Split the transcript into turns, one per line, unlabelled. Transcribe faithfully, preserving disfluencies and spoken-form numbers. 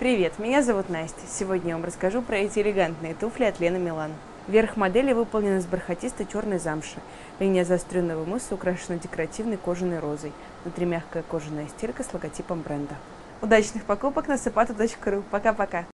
Привет, меня зовут Настя. Сегодня я вам расскажу про эти элегантные туфли от Лена Милан. Верх модели выполнен из бархатистой черной замши. Линия заостренного мыса украшена декоративной кожаной розой. Внутри мягкая кожаная стелька с логотипом бренда. Удачных покупок на сапато точка ру. Пока-пока!